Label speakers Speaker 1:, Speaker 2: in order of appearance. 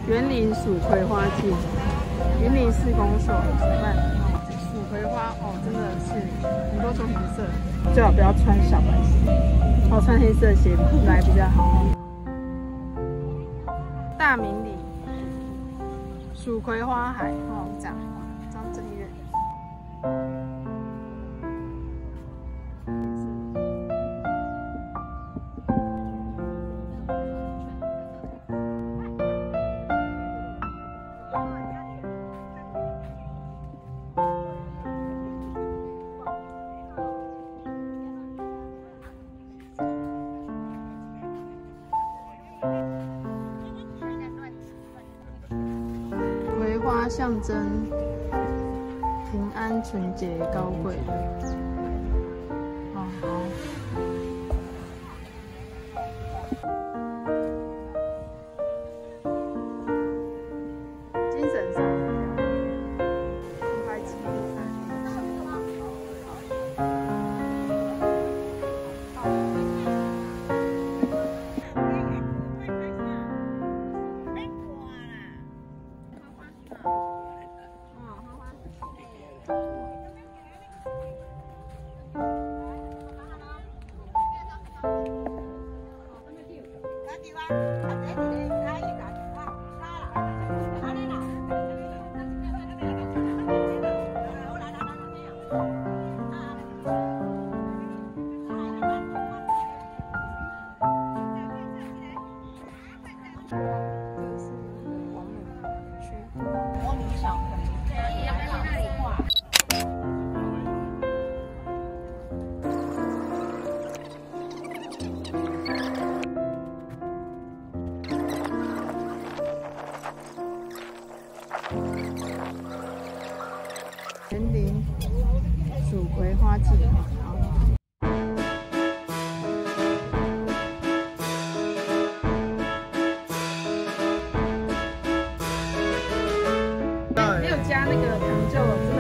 Speaker 1: 园林蜀葵花季，云林市公所主办蜀葵花哦，真的是很多种颜色，最好不要穿小白鞋，哦，穿黑色鞋来比较好。大明里蜀葵花海花王展，张正月。葵花象征平安、纯洁、高贵。哦，好。精神上，拍纪录片。园林蜀葵花季，没有加那个糖就。